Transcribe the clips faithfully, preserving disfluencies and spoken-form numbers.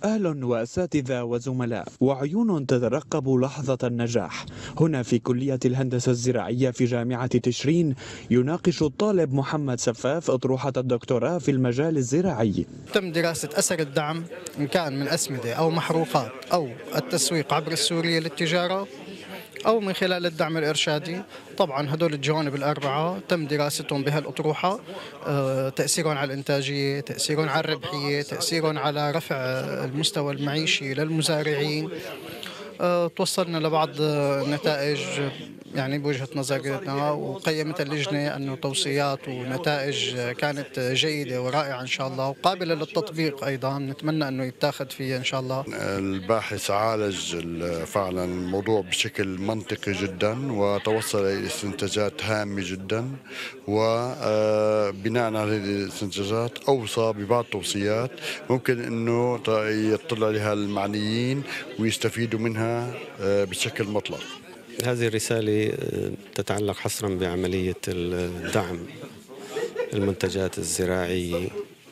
أهل وأساتذة وزملاء وعيون تترقب لحظة النجاح. هنا في كلية الهندسة الزراعية في جامعة تشرين يناقش الطالب محمد سفاف أطروحة الدكتوراه في المجال الزراعي. تم دراسة أثر الدعم إن كان من أسمدة أو محروقات أو التسويق عبر السورية للتجارة أو من خلال الدعم الإرشادي. طبعا هدول الجوانب الأربعة تم دراستهم بهالأطروحة، تأثيرهم على الإنتاجية، تأثيرهم على الربحية، تأثيرهم على رفع المستوى المعيشي للمزارعين. توصلنا لبعض النتائج يعني بوجهة نظرنا، وقيمت اللجنة أنه توصيات ونتائج كانت جيدة ورائعة إن شاء الله وقابلة للتطبيق أيضا. نتمنى أنه يتاخذ فيها إن شاء الله. الباحث عالج فعلا الموضوع بشكل منطقي جدا وتوصل إلى استنتاجات هامة جدا، وبناء على هذه الاستنتاجات أوصى ببعض التوصيات ممكن أنه يطلع عليها المعنيين ويستفيدوا منها بشكل مطلق. هذه الرسالة تتعلق حصرا بعملية الدعم المنتجات الزراعية،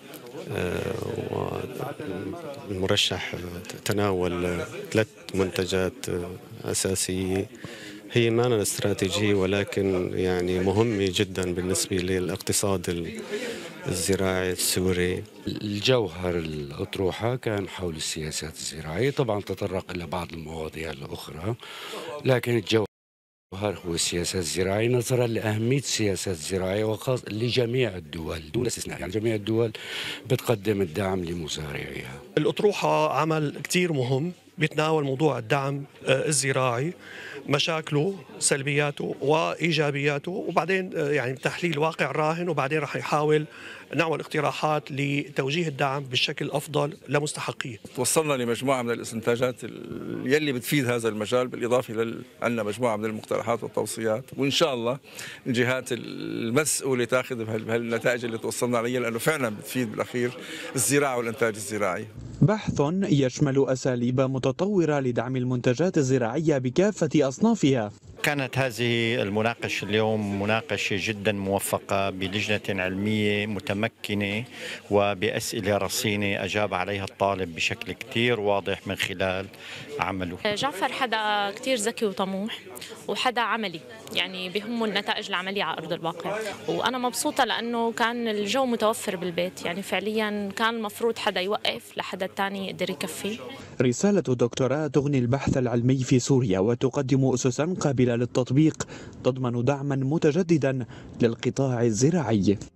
والمرشح تناول ثلاث منتجات أساسية هي معنا استراتيجية ولكن يعني مهمة جدا بالنسبة للاقتصاد الزراعي السوري. الجوهر الأطروحة كان حول السياسات الزراعية، طبعا تطرق إلى بعض المواضيع الأخرى، لكن الجوهر هو السياسات الزراعية نظرا لأهمية السياسات الزراعية وخاصة لجميع الدول دون استثناء، يعني جميع الدول بتقدم الدعم لمزارعيها. الأطروحة عمل كتير مهم بيتناول موضوع الدعم الزراعي، مشاكله، سلبياته وإيجابياته، وبعدين يعني تحليل واقع راهن، وبعدين رح يحاول نعمل اقتراحات لتوجيه الدعم بالشكل الأفضل لمستحقيه. توصلنا لمجموعة من الاستنتاجات يلي بتفيد هذا المجال، بالإضافة لأن مجموعة من المقترحات والتوصيات، وإن شاء الله الجهات المسؤولة تأخذ بهالنتائج اللي توصلنا عليها، لأنه فعلا بتفيد بالأخير الزراعة والإنتاج الزراعي. بحث يشمل أساليب متطورة لدعم المنتجات الزراعية بكافة أصنافها. كانت هذه المناقشة اليوم مناقشة جدا موفقة بلجنة علمية متمكنة وبأسئلة رصينة أجاب عليها الطالب بشكل كتير واضح من خلال عمله. جعفر حدا كتير ذكي وطموح وحدا عملي، يعني بهمه النتائج العملية على أرض الواقع، وأنا مبسوطة لأنه كان الجو متوفر بالبيت، يعني فعليا كان المفروض حدا يوقف لحدا الثاني يقدر يكفي. رسالة الدكتوراه تغني البحث العلمي في سوريا وتقدم أسسا قابلة للتطبيق تضمن دعما متجددا للقطاع الزراعي.